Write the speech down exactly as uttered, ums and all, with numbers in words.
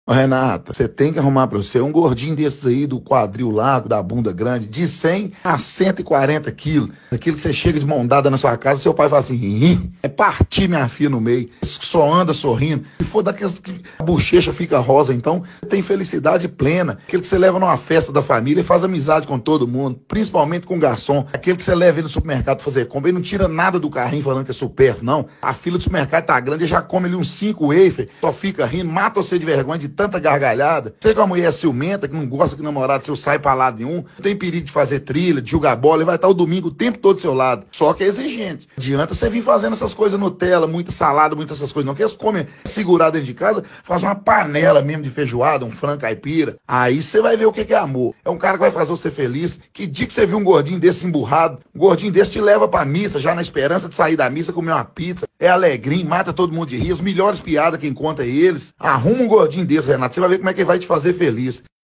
Ô, Renata, você tem que arrumar pra você um gordinho desses aí do quadril largo, da bunda grande, de cem a cento e quarenta quilos. Aquilo que você chega de mão dada na sua casa, seu pai fala assim, Ih, é partir minha filha no meio. Só anda sorrindo. Se for daqueles que a bochecha fica rosa, então, você tem felicidade plena. Aquele que você leva numa festa da família e faz amizade com todo mundo, principalmente com o garçom. Aquele que você leva ele no supermercado pra fazer compra e não tira nada do carrinho falando que é supérfluo, não. A fila do supermercado tá grande e já come ali uns cinco wafer, só fica rindo, mata você de vergonha de tanta gargalhada. Você com a mulher ciumenta, que não gosta que o namorado seu sai pra lado nenhum, não tem perigo de fazer trilha, de jogar bola, ele vai estar o domingo o tempo todo do seu lado. Só que é exigente. Não adianta você vir fazendo essas coisas Nutella, muita salada, muitas essas coisas não. Que eles comem segurar dentro de casa, faz uma panela mesmo de feijoada, um frango caipira. Aí você vai ver o que é amor. É um cara que vai fazer você feliz. Que dia que você viu um gordinho desse emburrado, um gordinho desse te leva pra missa, já na esperança de sair da missa, comer uma pizza. É alegrinho, mata todo mundo de rir. As melhores piadas que encontra eles. Arruma um gordinho desse, Renato. Você vai ver como é que ele vai te fazer feliz.